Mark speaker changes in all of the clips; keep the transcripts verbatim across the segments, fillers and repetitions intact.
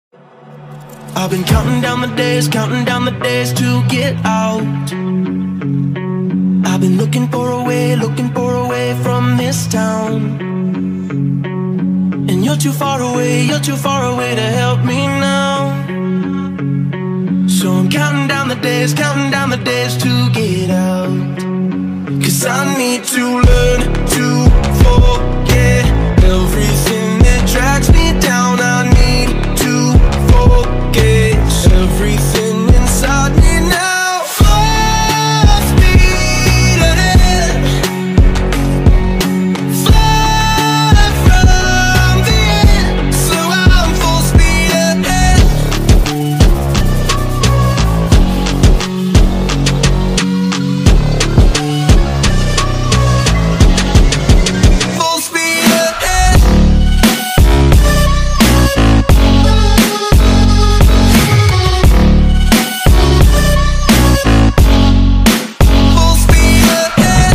Speaker 1: I've been counting down the days, counting down the days to get out. I've been looking for a way, looking for a way from this town. And you're too far away, you're too far away to help me now. So I'm counting down the days, counting down the days to get out. Cause I need to learn to forget everything that drags me down. I need to forget everything inside me now. Full speed ahead, fly from the end. So I'm full speed ahead. Full speed ahead. Full speed ahead.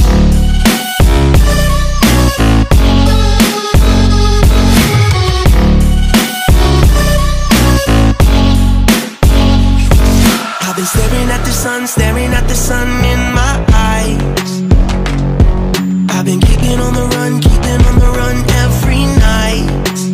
Speaker 1: I've been staring at the sun, staring at the sun in my eyes. I've been keeping on the run, keeping on the run every night.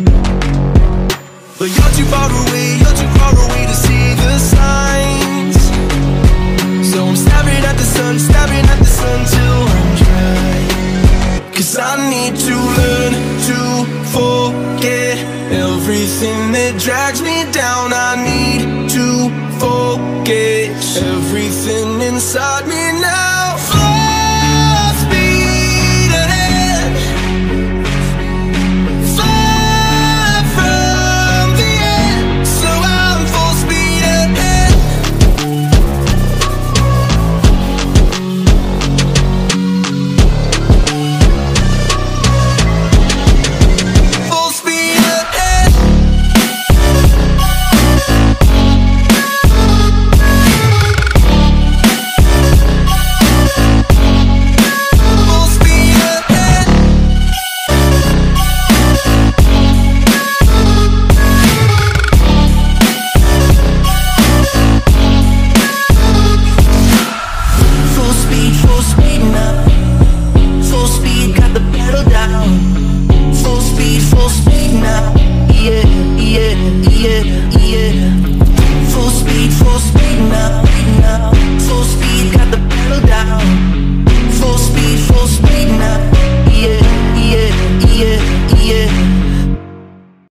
Speaker 1: But you're too far away, you're too far away to see the signs. So I'm staring at the sun, staring at the sun till I'm dry. Cause I need to learn to forget everything that drags me down. I need to forget everything inside me